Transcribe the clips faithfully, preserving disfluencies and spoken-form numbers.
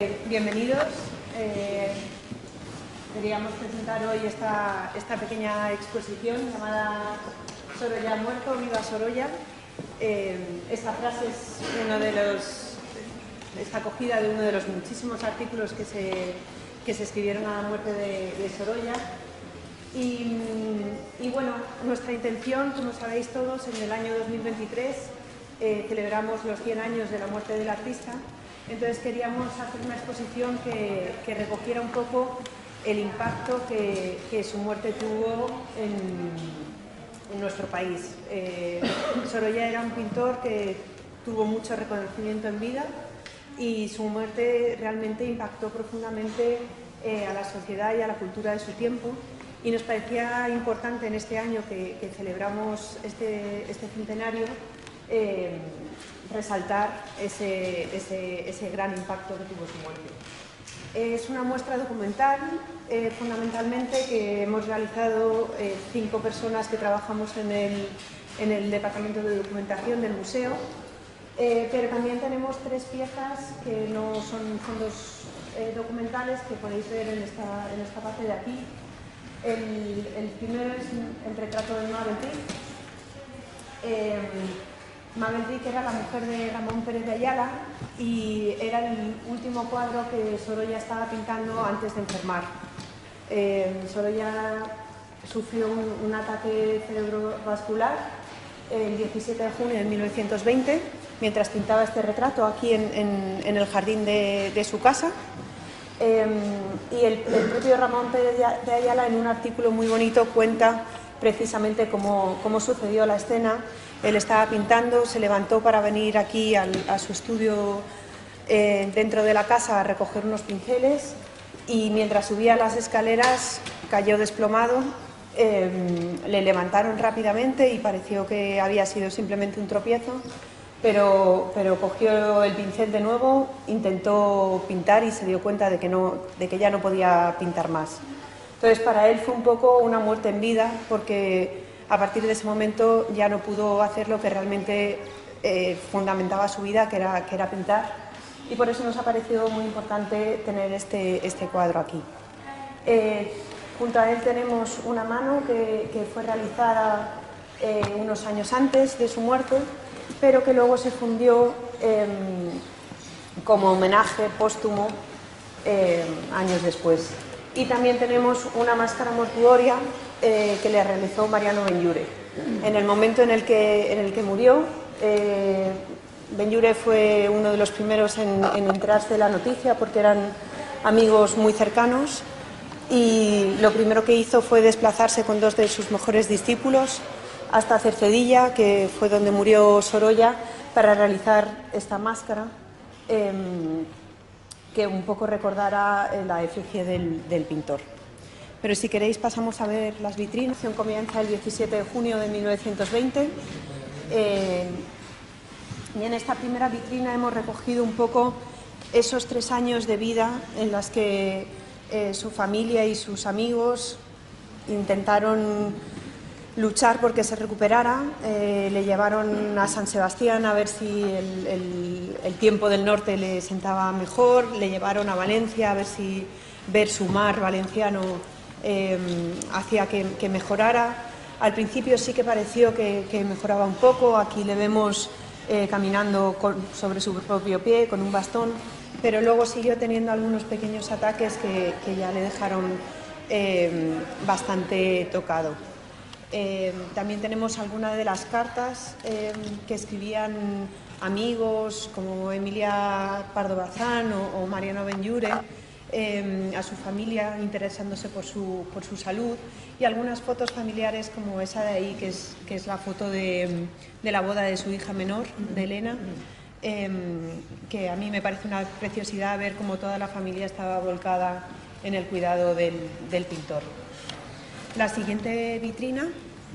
Bienvenidos. Eh, queríamos presentar hoy esta, esta pequeña exposición llamada Sorolla ha muerto, viva Sorolla. Eh, esta frase es uno de los, está cogida de uno de los muchísimos artículos que se, que se escribieron a la muerte de, de Sorolla. Y, y bueno, nuestra intención, como sabéis todos, en el año dos mil veintitrés eh, celebramos los cien años de la muerte del artista. Entonces queríamos hacer una exposición que, que recogiera un poco el impacto que, que su muerte tuvo en, en nuestro país. Eh, Sorolla era un pintor que tuvo mucho reconocimiento en vida y su muerte realmente impactó profundamente eh, a la sociedad y a la cultura de su tiempo. Y nos parecía importante en este año que, que celebramos este, este centenario eh, resaltar ese, ese, ese gran impacto que tuvo su muerte. Es una muestra documental, eh, fundamentalmente, que hemos realizado eh, cinco personas que trabajamos en el, en el departamento de documentación del museo, eh, pero también tenemos tres piezas que no son fondos eh, documentales que podéis ver en esta, en esta parte de aquí. El, el primero es el retrato de Mabel Ric. Eh, Mabel Ric era la mujer de Ramón Pérez de Ayala y era el último cuadro que Sorolla estaba pintando antes de enfermar. Eh, Sorolla sufrió un, un ataque cerebrovascular el diecisiete de junio de mil novecientos veinte, mientras pintaba este retrato aquí en, en, en el jardín de, de su casa. Eh, y el, el propio Ramón Pérez de Ayala, en un artículo muy bonito, cuenta precisamente cómo, cómo sucedió la escena. Él estaba pintando, se levantó para venir aquí al, a su estudio eh, dentro de la casa a recoger unos pinceles y mientras subía las escaleras cayó desplomado. Eh, le levantaron rápidamente y pareció que había sido simplemente un tropiezo. Pero, pero cogió el pincel de nuevo, intentó pintar y se dio cuenta de que, no, de que ya no podía pintar más. Entonces, para él fue un poco una muerte en vida, porque a partir de ese momento ya no pudo hacer lo que realmente eh, fundamentaba su vida, que era, que era pintar. Y por eso nos ha parecido muy importante tener este, este cuadro aquí. Eh, junto a él tenemos una mano que, que fue realizada eh, unos años antes de su muerte, pero que luego se fundió eh, como homenaje póstumo eh, años después. Y también tenemos una máscara mortuoria eh, que le realizó Mariano Benlliure. En el momento en el que, en el que murió, eh, Benlliure fue uno de los primeros en, en enterarse de la noticia porque eran amigos muy cercanos y lo primero que hizo fue desplazarse con dos de sus mejores discípulos hasta Cercedilla, que fue donde murió Sorolla, para realizar esta máscara eh, que un poco recordará la efigie del, del pintor. Pero si queréis pasamos a ver las vitrinas. La exposición comienza el diecisiete de junio de mil novecientos veinte eh, y en esta primera vitrina hemos recogido un poco esos tres años de vida en las que eh, su familia y sus amigos intentaron luchar porque se recuperara. Eh, le llevaron a San Sebastián a ver si el, el, el tiempo del norte le sentaba mejor, le llevaron a Valencia a ver si ver su mar valenciano eh, hacía que, que mejorara. Al principio sí que pareció que, que mejoraba un poco, aquí le vemos eh, caminando con, sobre su propio pie con un bastón, pero luego siguió teniendo algunos pequeños ataques que, que ya le dejaron eh, bastante tocado. Eh, también tenemos algunas de las cartas eh, que escribían amigos como Emilia Pardo Bazán o, o Mariano Benlliure eh, a su familia interesándose por su, por su salud, y algunas fotos familiares como esa de ahí, que es, que es la foto de, de la boda de su hija menor, de Elena, eh, que a mí me parece una preciosidad ver cómo toda la familia estaba volcada en el cuidado del, del pintor. La siguiente vitrina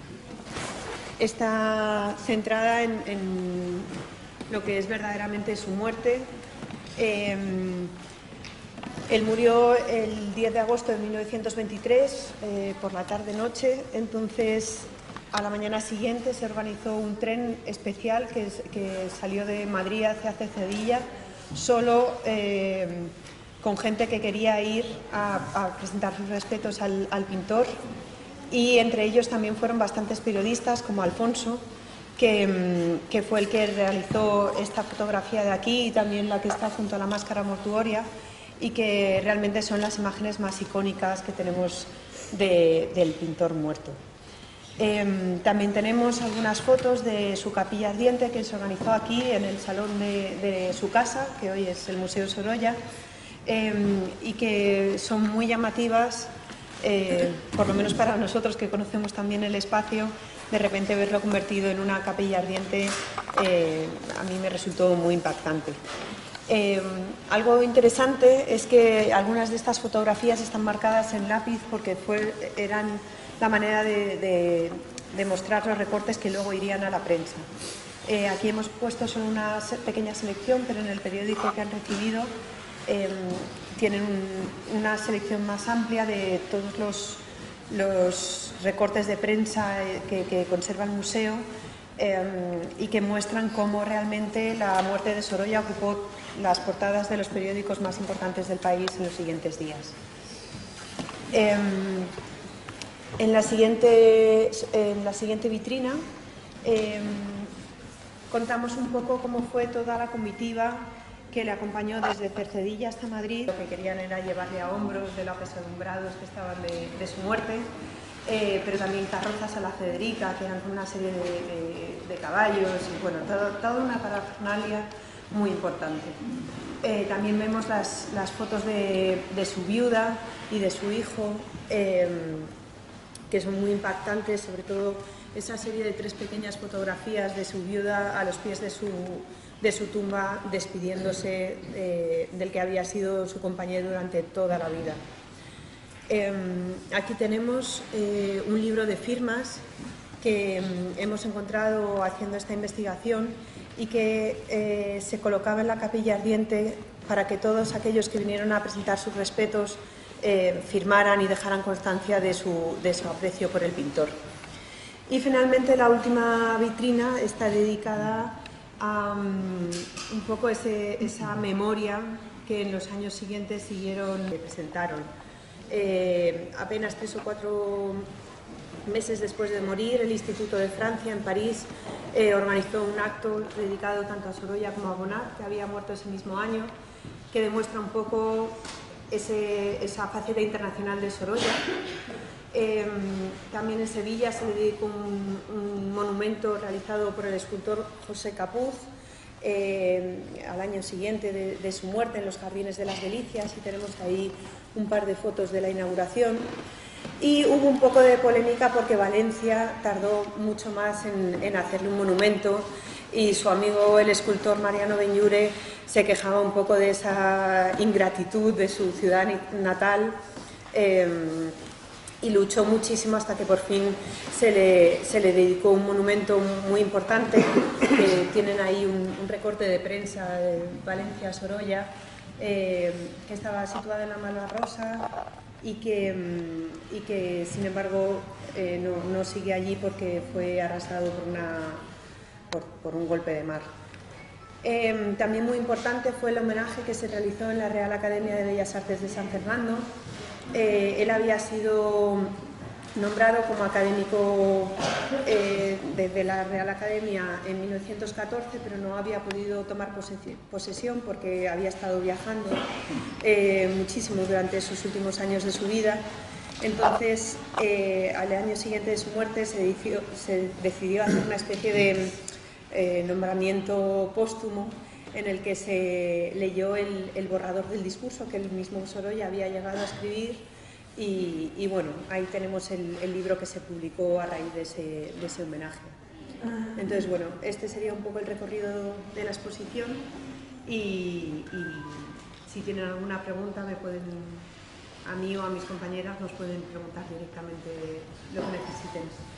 está centrada en, en lo que es verdaderamente su muerte. Eh, él murió el diez de agosto de mil novecientos veintitrés eh, por la tarde-noche, entonces a la mañana siguiente se organizó un tren especial que, que salió de Madrid hacia Cercedilla solo eh, con gente que quería ir a, a presentar sus respetos al, al pintor, y entre ellos también fueron bastantes periodistas como Alfonso, que, que fue el que realizó esta fotografía de aquí y también la que está junto a la máscara mortuoria, y que realmente son las imágenes más icónicas que tenemos de, del pintor muerto. Eh, también tenemos algunas fotos de su capilla ardiente que se organizó aquí en el salón de, de su casa, que hoy es el Museo Sorolla, eh, y que son muy llamativas, eh, por lo menos para nosotros que conocemos también el espacio. De repente verlo convertido en una capilla ardiente eh, a mí me resultó muy impactante. Eh, algo interesante es que algunas de estas fotografías están marcadas en lápiz porque fue, eran la manera de, de, de mostrar los recortes que luego irían a la prensa. Eh, aquí hemos puesto solo una pequeña selección, pero en el periódico que han recibido eh, tienen un, una selección más amplia de todos los, los recortes de prensa que, que conserva el museo, eh, y que muestran cómo realmente la muerte de Sorolla ocupó las portadas de los periódicos más importantes del país en los siguientes días. Eh, en, la siguiente, en la siguiente vitrina eh, contamos un poco cómo fue toda la comitiva que le acompañó desde Cercedilla hasta Madrid. Lo que querían era llevarle a hombros de los apesadumbrados que estaban de, de su muerte, eh, pero también carrozas a la Federica, que eran una serie de, de, de caballos, y bueno, toda todo una parafernalia muy importante. Eh, también vemos las, las fotos de, de su viuda y de su hijo, eh, que son muy impactantes, sobre todo esa serie de tres pequeñas fotografías de su viuda a los pies de su, de su tumba, despidiéndose eh, del que había sido su compañero durante toda la vida. Eh, aquí tenemos eh, un libro de firmas que eh, hemos encontrado haciendo esta investigación y que eh, se colocaba en la capilla ardiente para que todos aquellos que vinieron a presentar sus respetos eh, firmaran y dejaran constancia de su, de su aprecio por el pintor. Y finalmente la última vitrina está dedicada a um, un poco ese, esa memoria que en los años siguientes siguieron y presentaron. Eh, apenas tres o cuatro meses después de morir, el Instituto de Francia en París eh, organizó un acto dedicado tanto a Sorolla como a Bonnat, que había muerto ese mismo año, que demuestra un poco ese, esa faceta internacional de Sorolla. Eh, también en Sevilla se le dedicó un, un monumento realizado por el escultor José Capuz eh, al año siguiente de, de su muerte en los Jardines de las Delicias, y tenemos ahí un par de fotos de la inauguración. Y hubo un poco de polémica porque Valencia tardó mucho más en, en hacerle un monumento, y su amigo el escultor Mariano Benlliure se quejaba un poco de esa ingratitud de su ciudad natal, eh, y luchó muchísimo hasta que por fin se le, se le dedicó un monumento muy importante. Que tienen ahí un, un recorte de prensa de Valencia Sorolla, eh, que estaba situada en la Malvarrosa y que, y que sin embargo eh, no, no sigue allí porque fue arrasado por, una, por, por un golpe de mar. Eh, también muy importante fue el homenaje que se realizó en la Real Academia de Bellas Artes de San Fernando. Eh, él había sido nombrado como académico eh, desde la Real Academia en mil novecientos catorce, pero no había podido tomar posesión porque había estado viajando eh, muchísimo durante sus últimos años de su vida. Entonces, eh, al año siguiente de su muerte se decidió, se decidió hacer una especie de eh, nombramiento póstumo en el que se leyó el, el borrador del discurso que el mismo Sorolla había llegado a escribir, y, y bueno, ahí tenemos el, el libro que se publicó a raíz de ese, de ese homenaje. Entonces, bueno, este sería un poco el recorrido de la exposición, y, y si tienen alguna pregunta me pueden, a mí o a mis compañeras nos pueden preguntar directamente lo que necesiten.